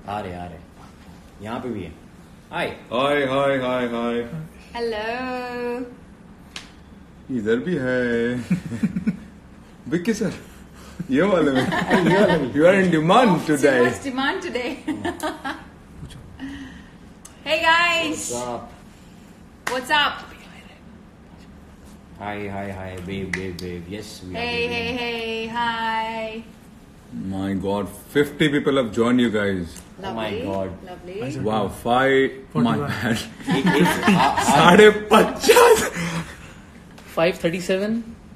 आ रहे यहाँ पे भी है. Hi. हाय. Hello. इधर भी है. विक्की सर, ये वाले में. You are in demand today. So much demand today. Hey guys. What's up? What's up? Hi. Wave. Yes, we are. Hey. Hi. My God, 50 people have joined you guys. Oh Lovely. my God. Lovely. Wow, 5. My 41. bad. साढ़े 50. 537.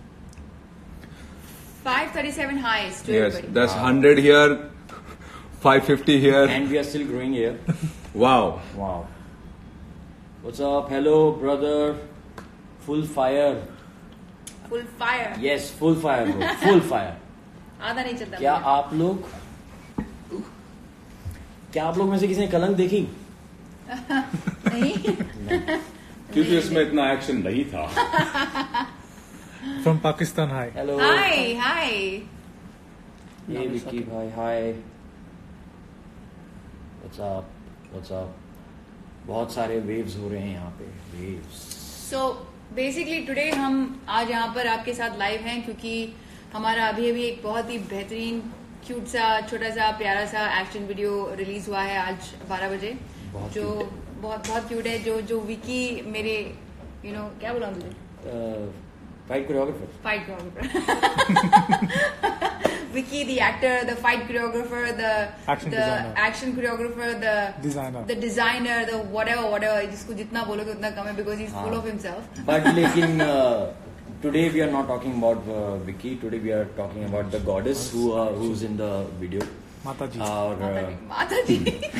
537 highs to Yes, everybody. that's 100 here, 550 here. And we are still growing here. Wow. Wow. What's up? Hello, brother. Full fire. Full fire. Yes, full fire, bro. Full fire. आधा नहीं चलता. क्या आप लोग में से किसी ने कलंक देखी? नहीं. क्योंकि इसमें इतना एक्शन नहीं था. From Pakistan, hi. Hello. Hi. Hey, Vicky bhai. Hi. What's up? बहुत सारे waves हो रहे हैं यहाँ पे. Waves. So basically today हम आज यहाँ पर आपके साथ लाइव हैं क्योंकि हमारा अभी एक बहुत ही बेहतरीन क्यूट सा छोटा सा प्यारा सा एक्शन वीडियो रिलीज हुआ है आज 12 बजे. बहुत जो cute है. बहुत क्यूट है. जो विकी मेरे क्या बोला तुझे? Fight choreographer. Fight choreographer. Vicky, the actor, the fight choreographer, the Designer. action choreographer, the designer, the whatever. जिसको जितना बोलोगे उतना कम है because he's full of himself. But लेकिन today we are not talking about Vicky. Today we are talking about the goddess who's in the video. Mata ji. और माता जी.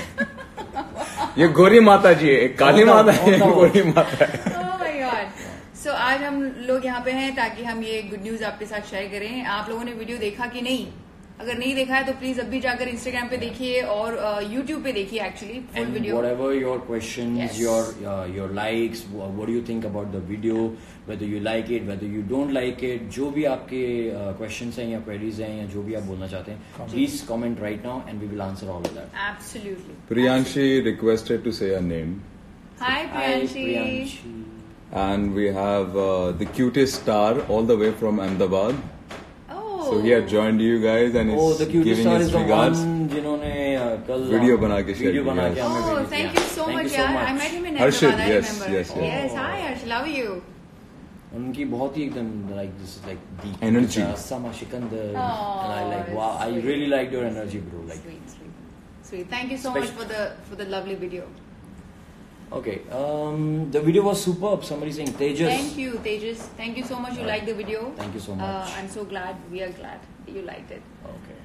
ये गोरी माता जी है, एक काली माता है, एक गोरी माता है. Oh my God. So आज हम लोग यहाँ पे हैं ताकि हम ये गुड न्यूज आपके साथ शेयर करें. आप लोगों ने वीडियो देखा कि नहीं? अगर नहीं देखा है तो प्लीज अभी जाकर इंस्टाग्राम पे देखिए और यूट्यूब पे देखिए actually full and video. whatever your questions, Yes. your likes, what do you think about the video, whether you like it, whether you don't like it, जो भी आपके questions हैं या queries हैं या जो भी आप बोलना चाहते हैं, please comment right now and we will answer all of that. Absolutely. Priyanshi requested to say her name. Hi Priyanshi. Priyanshi. And we have the cutest star all the way from Ahmedabad. Oh. So he had joined you guys and Oh, is the cutest giving star his is the regards. one जिन्होंने कल Video बना के share video किया. बना के हमें Oh, भेजी थी. thank you so Thank much, you so yaar. much. I met him in Harshit, Ahmedabad. I yes, remember. yes. Yes, hi Harsh, love you. उनकी बहुत ही एकदम like this is like deep Energy. Sama Shikandar Oh, and I like wow I sweet. really liked your energy bro like Sweet. Thank you so much for the lovely video. okay the video was superb. Somebody saying Tejas. Thank you, Tejas. Thank you so much. You liked the video. Thank you so much. I'm so glad. We are glad you liked it. Okay.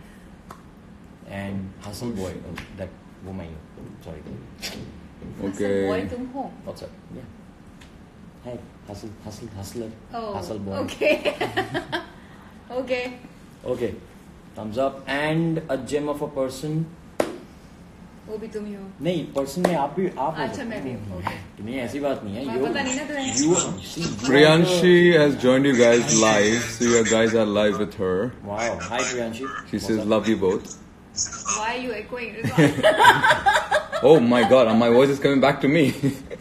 And Hustle Boy, that woman. Sorry. Okay. Boy, तुम हो. What's up? Yeah. Hey, hustler. Oh, Hustle Boy. Okay. Okay. Okay. Thumbs up. And a gem of a person. वो भी तुम ही हो. नहीं person में आप हो अच्छा सकते मैं भी हो. हूँ. Okay. नहीं ऐसी बात नहीं है. मैं पता नहीं ना तुम्हें. You Priyanshi has joined you guys live, so you guys are live with her. Wow. Hi Priyanshi. She What's says up? love you both. Why are you echoing? Oh my God, my voice is coming back to me.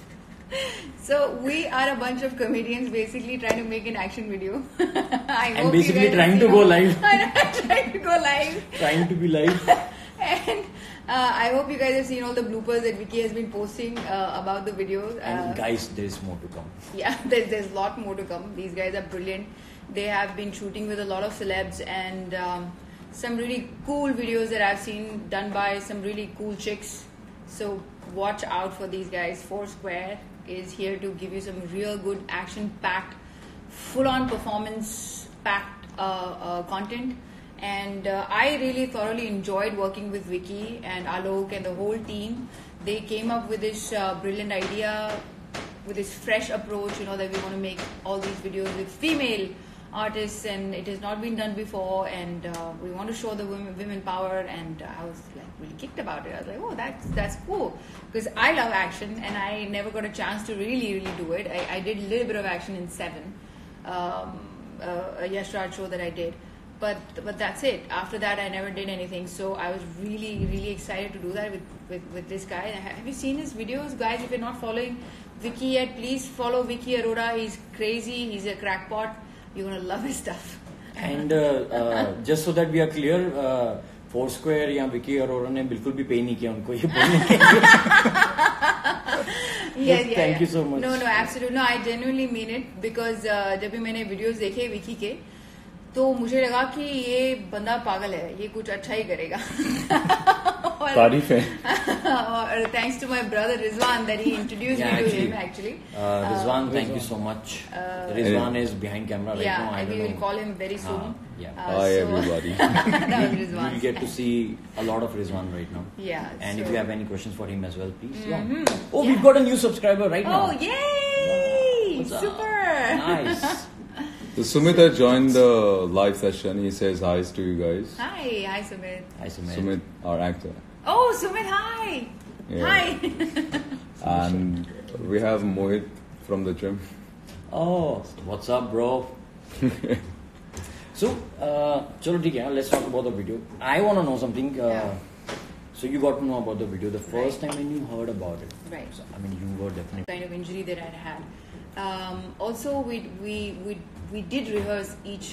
So we are a bunch of comedians basically trying to make an action video. I And hope basically you guys trying have to seen go it. live. Trying to go live. Trying to be live. And I hope you guys have seen all the bloopers that Vicky has been posting about the video. And guys, there is more to come. Yeah, there's a lot more to come. These guys are brilliant. They have been shooting with a lot of celebs and some really cool videos that I've seen done by some really cool chicks. So watch out for these guys. Foursquare is here to give you some real good action-packed, full-on performance-packed content. And I really thoroughly enjoyed working with Vicky and Alok and the whole team. They came up with this brilliant idea, with this fresh approach, that we want to make all these videos with female artists, and it has not been done before, and we want to show the women power. And I was like really kicked about it. I was like, oh, that's cool, because I love action and I never got a chance to really do it. I did a little bit of action in Seven, a Yash Raj show that I did. but that's it. After that, I never did anything. So I was really excited to do that with this guy. Have you seen his videos, guys? If you're not following Vicky yet, please follow Vicky Arora. He's crazy. He's a crackpot. You're gonna love his stuff. And just so that we are clear, Foursquare या विकी अरोरा ने बिल्कुल भी पे नहीं किया उनको ये बोलने के लिए. Thank you so much. No, absolutely. No, I genuinely mean it because जब भी मैंने videos देखे विकी के, तो मुझे लगा कि ये बंदा पागल है, ये कुछ अच्छा ही करेगा. तारीफ है. Thanks to my brother Rizwan that he introduced me to him actually. Rizwan, thank you so much. Rizwan is behind camera right now. Yeah, we will call him very soon. Hi everybody. That was Rizwan. You'll get to see a lot of Rizwan right now. Yeah. And if you have any questions for him as well, please. Oh, we've got a new subscriber right now. Oh, yay! What's up? Super. Nice. So Sumit has joined the live session. He says hi to you guys. Hi Sumit. Hi, Sumit. Sumit, our actor. Oh, Sumit, hi. Yeah. Hi. And we have Mohit from the gym. Oh, what's up, bro? So, chalo theek hai, let's talk about the video. I want to know something. So you got to know about the video the first time when you heard about it. Right. So, I mean, you were definitely Kind of injury that I'd had. Also, we did rehearse each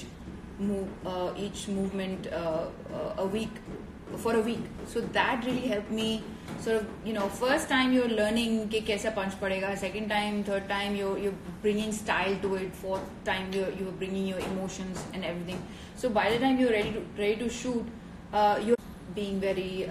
movement a week. For a week, so that really helped me. Sort of, first time you're learning कि कैसा punch पड़ेगा, second time, third time you're bringing style to it, fourth time you're bringing your emotions and everything. So by the time you're ready to shoot, you're being very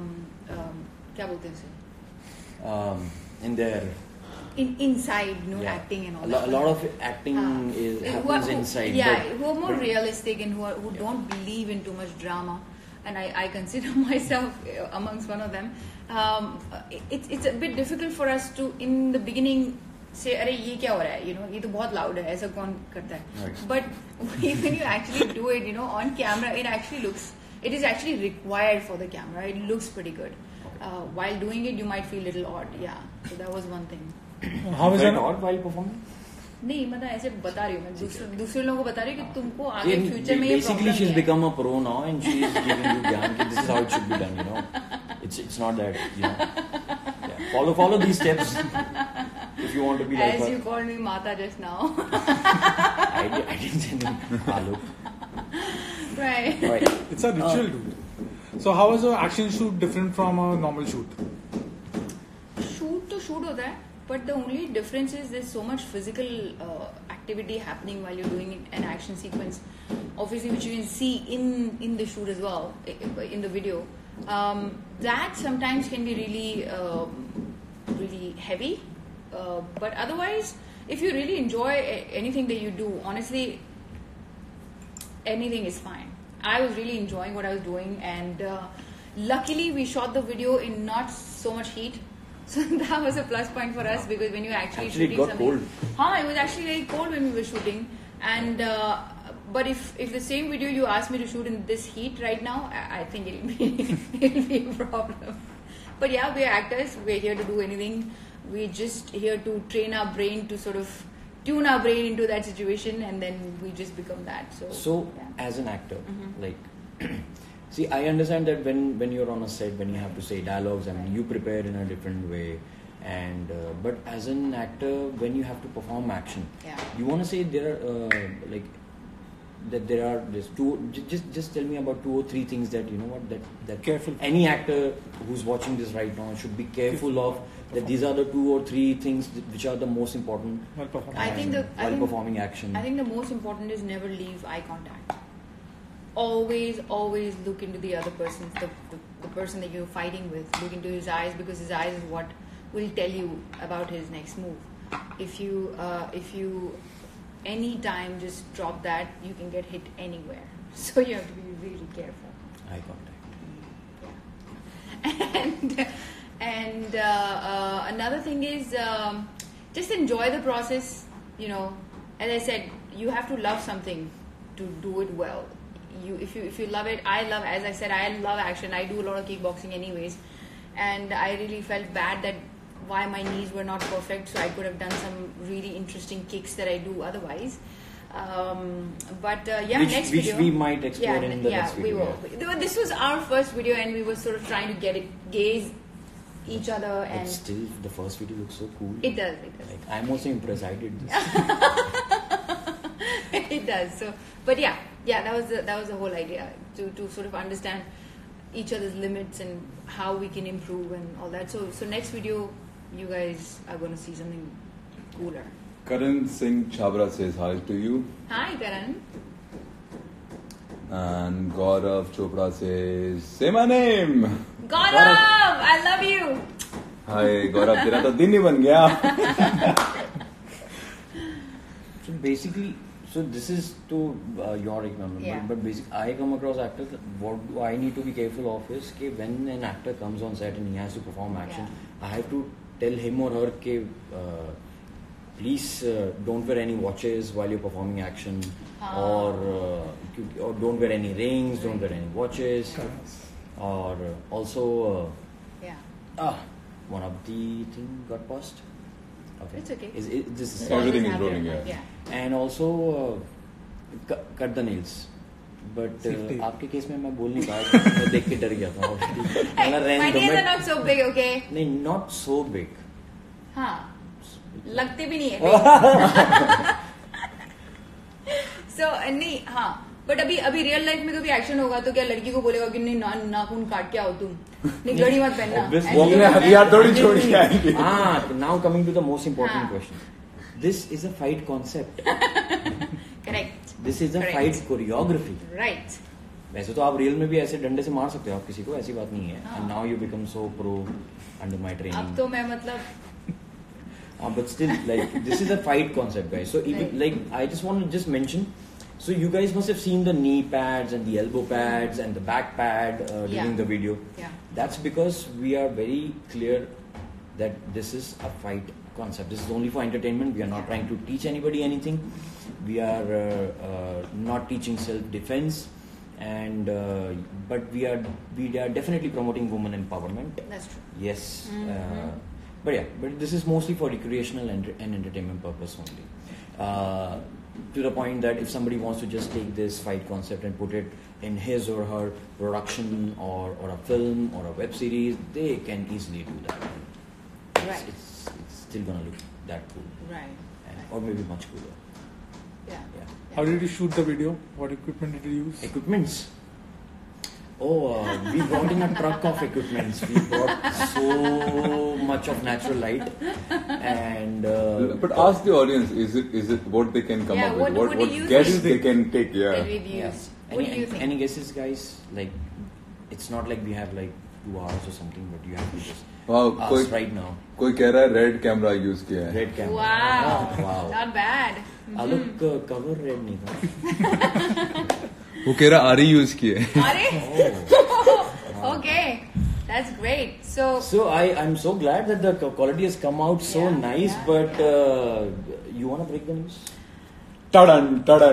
क्या बोलते हैं उसे? in there. Inside, acting and all that. A lot of acting happens inside. Yeah, who are more realistic and who don't believe in too much drama. And I consider myself amongst one of them. It's a bit difficult for us to, in the beginning, say, "Arey, ye kya ho raha hai? ये तो बहुत loud है, ऐसा कौन करता है?" Right. But when you actually do it, on camera, it is actually required for the camera. It looks pretty good. While doing it, you might feel a little odd. Yeah, so that was one thing. How is it odd while performing? नहीं मतलब ऐसे बता रही हूँ मैं दूसरे लोगों को बता रही हूँ कि तुमको आगे फ्यूचर में ये basically प्रॉब्लम she's है. become a pro now and she is giving you ज्ञान कि this is how it should be done. It's not that follow these steps if you want to be like As her. you called me Mata just now. I didn't say that. Hello. Right. It's a ritual, dude. So how is an action shoot different from a normal shoot? Shoot to shoot होता है, but the only difference is there's so much physical activity happening while you're doing an action sequence, obviously, which you can see in the shoot as well, in the video. That sometimes can be really heavy, but otherwise, if you really enjoy anything that you do, honestly, anything is fine. I was really enjoying what I was doing, and luckily we shot the video in not so much heat. So that was a plus point for us because when you're actually shooting it got something, cold. It was actually very cold when we were shooting. And but if the same video you asked me to shoot in this heat right now, I think it'll be a problem. But yeah, we're actors. We're here to do anything. We're just here to train our brain to sort of tune our brain into that situation, and then we just become that. So as an actor, see, I understand that when you're on a set, when you have to say dialogues, I mean, you prepare in a different way. And but as an actor, when you have to perform action, you want to say there are there's two. Just tell me about 2 or 3 things that that careful. Any actor who's watching this right now should be careful of. That these are the 2 or 3 things which are the most important While performing. I think performing action. I think the most important is never leave eye contact. Always look into the other person, the person that you're fighting with. Look into his eyes, because his eyes is what will tell you about his next move. If you any time just drop that, you can get hit anywhere. So you have to be really careful. Eye contact. And another thing is just enjoy the process. As I said, you have to love something to do it well. If you love it, as I said, I love action. I do a lot of kickboxing anyways, and I really felt bad that why my knees were not perfect, so I could have done some really interesting kicks that I do otherwise. But yeah, which, next which video. we might explore in the next video. We will. This was our first video, and we were sort of trying to gaze each other, But and still, the first video looks so cool. it does. It does. Like, I'm also impressed. I did this. It does. So, but yeah, that was the whole idea, to sort of understand each other's limits and how we can improve and all that. So next video, you guys are going to see something cooler. Karan Singh Chabra says hi to you. Hi, Karan. And Gaurav Chopra says, say my name. Gaurav, I love you. Hi Gaurav, तेरा तो दिन ही बन गया. So basically, this is to your ignorance, Yeah. but basically, I come across actors. What I need to be careful of is that when an actor comes on set and he has to perform action, I have to tell him or her that please don't wear any watches while you're performing action, or don't wear any rings, don't wear any watches, or also one of the thing got paused. Okay. It's okay. This is Everything is rolling, yeah. And also cut the nails. But Safety. आपके case में मैं बोल नहीं पाया, मैं देख के डर गया था. Hey, my nails are not so big, okay? नहीं, not so big. हाँ, लगते भी नहीं है. So नहीं, हाँ. बट अभी रियल लाइफ में कभी एक्शन होगा तो क्या लड़की को बोलेगा कि नहीं नाखून काट के आओ तुम, नहीं घड़ी मत पहनना. Obviously. वो अपने हथियार थोड़ी छोड़ के आएंगे. Now coming to the most important question. This is a fight concept. Correct. This is a Correct. fight choreography. Right. वैसे तो आप रियल में भी ऐसे डंडे से मार सकते हो आप किसी को, ऐसी बात नहीं है. And now you become so pro under my training. अब तो मैं मतलब. But still, like, this is a fight concept, guys. So even like, I just want to just mention. So you guys must have seen the knee pads and the elbow pads and the back pad during the video. Yeah. That's because we are very clear that this is a fight concept. This is only for entertainment. We are not trying to teach anybody anything. We are not teaching self-defense, and but we are definitely promoting women empowerment. That's true. Yes. But this is mostly for recreational and entertainment purpose only. To the point that if somebody wants to just take this fight concept and put it in his or her production or a film or a web series, they can easily do that. Right. It's still gonna look that cool. Right. Or maybe much cooler. Yeah. How did you shoot the video? What equipment did you use? Equipments. We brought in a truck of equipments. We brought so much of natural light, and But ask the audience, is it what they can come up with? what do What you guesses think? they can take? That Yeah. we've used. What do you think? Any guesses, guys? Like, it's not like we have like 2 hours or something, but you have to just Wow, ask right now. कोई कह रहा है red camera use किया है. Red camera. Wow. Wow. Not bad. Look, cover red नहीं था. वो कह रहा आरी यूज किया है. Are okay. That's great. So I'm so glad that the quality has come out so nice. But you wanna break the news? Tadan.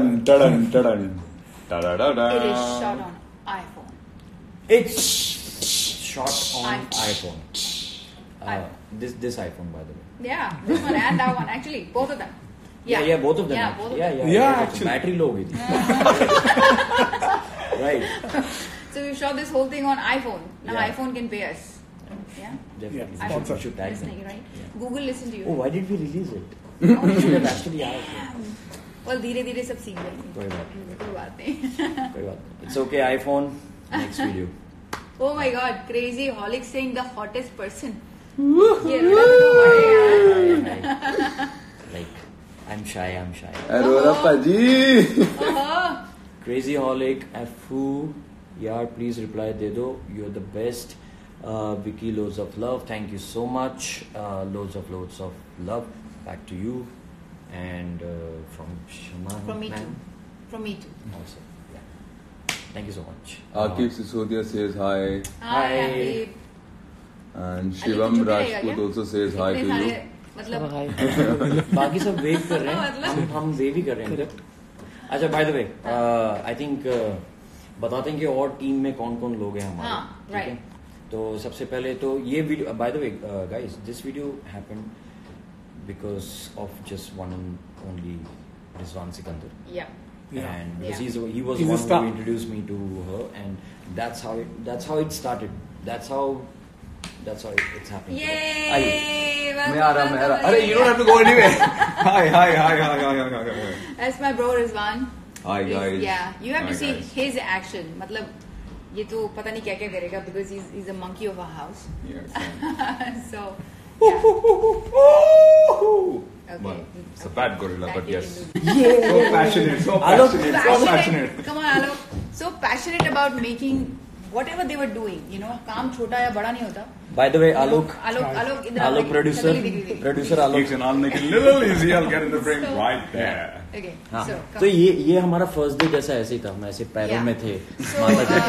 It is shot on iPhone. It's shot on iPhone. This iPhone, by the way. Yeah, this one and that one. Actually, both of them. Yeah, both of them. Yeah, actually. both of them. Yeah, actually. actually. Battery low हो गई थी. Right. So we shot this whole thing on iPhone. Now Yeah. iPhone can pay us. Yeah. Definitely. Yeah, We should tag them. Listening, right? Yeah. Google listen to you. Oh, why did we release it? We should have actually asked. Well, धीरे-धीरे सब सीख जाएंगे. कोई बात कोई बात नहीं. नहीं. It's okay, iPhone. Next video. Oh my God, crazy holic saying the hottest person. Like, I'm shy. Arora पाजी. Crazy holic, Afu, yaar, please reply de do. You're the best. Vicky, loads of love. Thank you so much. Loads of love. Back to you. And from Shaman. From me man. too. From me too. Also, yeah. Thank you so much. Akif Sisodia says hi. Hi. And Shivam Rajput also says hi to you. मतलब बाकी सब wave कर रहे हैं. हम wave ही कर रहे हैं. अच्छा, by the way, I think बताते हैं कि और टीम में कौन कौन लोग हैं हमारे. ठीक है. तो सबसे पहले तो ये video, by the way guys, this video happened because of just one and only Rizwan Sikandar. Yeah. And because Yeah. he was He's the a one star. who introduced me to her, and that's how it started. That's how it's happening. Yay! मैं आ रहा अरे you don't have to go anywhere. Hi. That's my bro Rizwan. Hi guys. Yeah, you have Hi, to see guys. his action. मतलब ये तो पता नहीं क्या क्या करेगा because he's a monkey of our house. Yes. So okay. Well, it's a bad gorilla, That but you yes. can do. So passionate. Passionate. Come on, Alok. So passionate about making whatever they were doing. You know, काम छोटा या बड़ा नहीं होता. By the way, Alok इधर आओ, producer Alok. Action, I'll make it a little easy. I'll get in the frame So- right there. Okay. हाँ, So तो ये हमारा फर्स्ट डे जैसा ऐसे ही था, हम ऐसे पैरों Yeah. में थे So, माता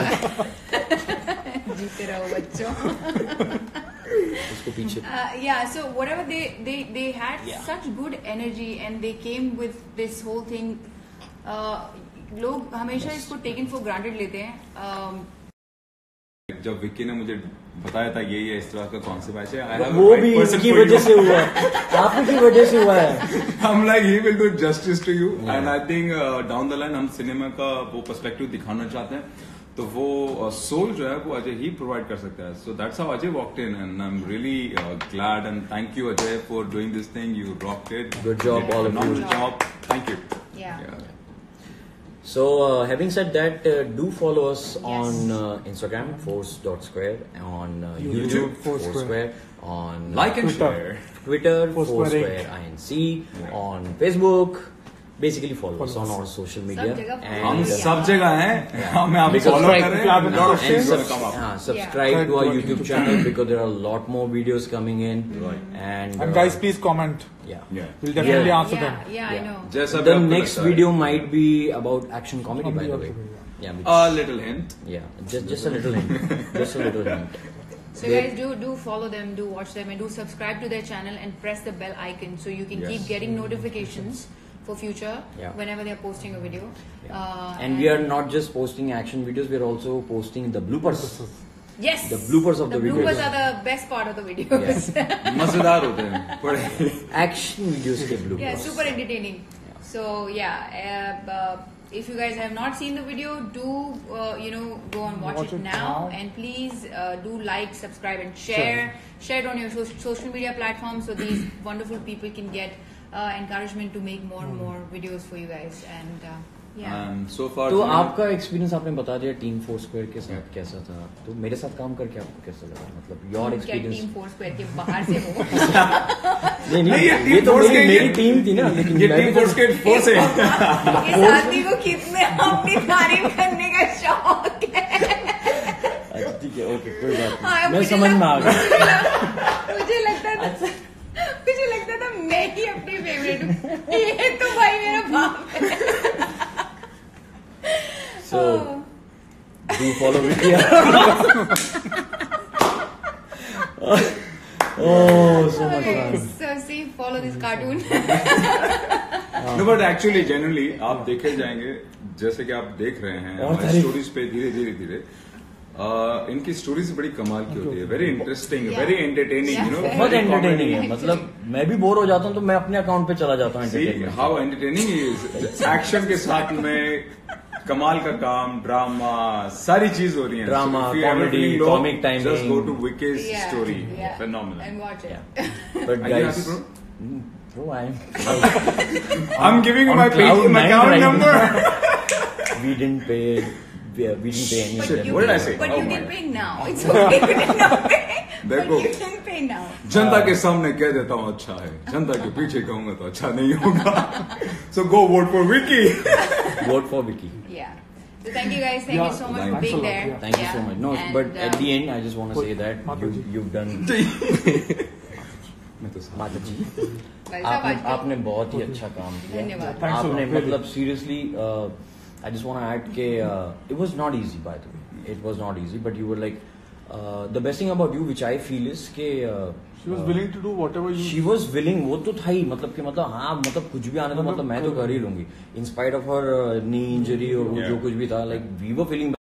जी जीते रहो बच्चों. उसको पीछे. Yeah, so whatever they had Yeah. such good energy and they came with this whole thing. लोग हमेशा इसको taken for granted लेते हैं. जब विक्की ने मुझे बताया था ये इस तरह का कॉन्सेप्ट है, वो भी इनकी वजह से हुआ है, आपकी वजह से हुआ है. I'm like he will do justice to you, Yeah. and I think down the line हम सिनेमा का वो पर्सपेक्टिव दिखाना चाहते हैं, तो वो सोल जो है वो अजय ही प्रोवाइड कर सकता है. So that's how Ajay walked in, and I'm really glad and thank you Ajay for doing this thing. You rocked it. Good job, all of you. Phenomenal job. Thank you. Yeah. So having said that, do follow us Yes. on Instagram force.square, on YouTube Foursquare, on Like and Twitter. share. Twitter Foursquare Foursquare INC, on Facebook. Basically follow us on all social media. सब जगह And, हम सब जगह हैं. हमें आप Because follow subscribe- करें. and lot of and things subs- will come up. subscribe Yeah. to our YouTube channel because there are a lot more videos coming in. Right. And guys, please comment. yeah. Yeah. We'll definitely Yeah. answer them. Yeah, I know. जैसा The भी आपको next लगता है. video might be about action comedy, by the way. Yeah, A little hint. just a little hint. Just a little hint. So guys, do follow them, do watch them, and do subscribe to their channel and press the bell icon so you can Yes. keep getting notifications for future Yeah. whenever they are posting a video. And we are not just posting action videos; we are also posting the bloopers. Yes. The bloopers of the bloopers videos. are the best part of the videos. मजेदार होते हैं. बड़े. Action videos के bloopers. Yeah, super entertaining. So if you guys have not seen the video, do go and watch it now, and please do like, subscribe, and share it on your social media platforms so these wonderful people can get encouragement to make more and more videos for you guys. And And so far. तो आपका experience आपने बता दिया team फोरस्क्वायर के साथ कैसा था, तो मेरे साथ काम करके आपको कैसा लगा, मतलब योर क्या एक्सपीरियंस. टीम फोरस्क्वायर के बाहर से हो. नहीं, ये ये Team तो Force मेरी के- टीम थी ना, लेकिन ये मैं टीम भी तो- फोर्स के फोर्स है. इस आदमी को कितने अपनी तारीफ करने का शौक है. अच्छा ठीक है, ओके, कोई बात हाँ, नहीं, मैं मुझे समझ में आ गया. मुझे लगता था मैं ही अपनी फेवरेट हूँ. ये तो भाई मेरा बाप है. So do follow Vicky. Oh, so much fun. So see, follow this cartoon. No, but actually, genuinely, आप देखे जाएंगे जैसे कि आप देख रहे हैं और हमारी स्टोरीज पे धीरे इनकी स्टोरीज बड़ी कमाल की होती है. Very interesting, Yeah. Very entertaining. Yeah. You know बहुत एंटरटेनिंग है, मतलब मैं भी बोर हो जाता हूँ तो मैं अपने अकाउंट पे चला जाता हूँ See entertainment. how entertaining is. Action के साथ में कमाल का काम, ड्रामा, सारी चीज हो रही है. Drama, So if you ever comedy, feel low, comic timing. just go to Vicky's Yeah, story. yeah. Phenomenal. And watch it. Yeah. But Are you guys, happy, bro? bro, I'm I'm giving you on my cloud my nine account right number. we didn't pay any. But Shit, you what did I can- say? But Oh you my can God. pay now. It's okay. You did not pay. But देखो. you can pay now. जनता के सामने कह देता हूँ अच्छा है, जनता के पीछे कहूंगा तो अच्छा नहीं होगा. So go vote for Vicky. Vote for Vicky. Yeah. So thank you guys. Thank you so much for Thanks being a lot, there. yeah. Thank you Yeah. so much. No, And, but at the end, I just want to say that Mataji. you've done. मैं तो साथ- माता जी, वैसा बात आपने बहुत ही अच्छा काम किया. धन्यवाद. Thanks a lot, आपने really. मतलब seriously, I just want to add के it was not easy, by the way. It was not easy, but you were like the best thing about you, which I feel is के She was willing to do whatever you. She was willing. वो तो था ही, मतलब कि मतलब हाँ, मतलब कुछ भी आने तो मतलब मैं तो कर ही लूंगी in spite of her knee injury और वो Yeah. जो कुछ भी था, लाइक वी वर फीलिंग